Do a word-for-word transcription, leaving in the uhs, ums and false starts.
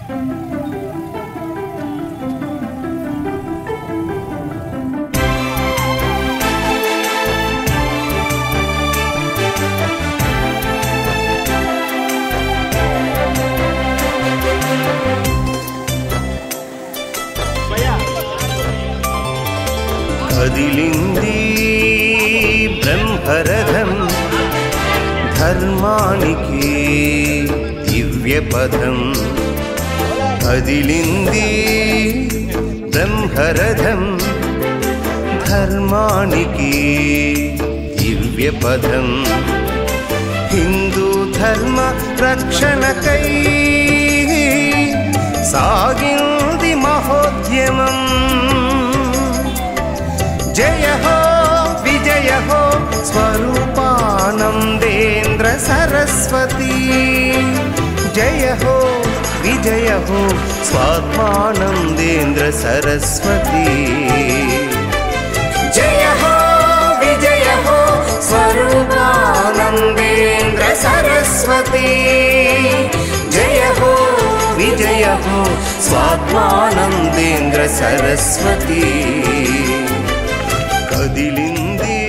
కదిలింది బ్రహ్మరథం ధర్మానికి దివ్యపథం. కదిలింది బ్రహ్మరథం ధర్మానికి దివ్యపథం. హిందూ ధర్మ రక్షణకై సాగింది మహోద్యమం. జయ హో విజయ హో స్వరూపానందేంద్ర సరస్వతి. జయ హో విజయ హో స్వాత్మానందేంద్ర సరస్వతి. జయ హో విజయ హో స్వరూపానందేంద్ర సరస్వతి. జయ హో విజయ హో స్వాత్మానందేంద్ర సరస్వతి. కదిలింది